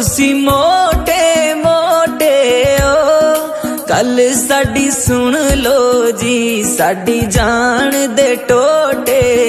तुसी मोटे मोटे ओ गल साडी सुन लो जी, साडी जान दे टोटे।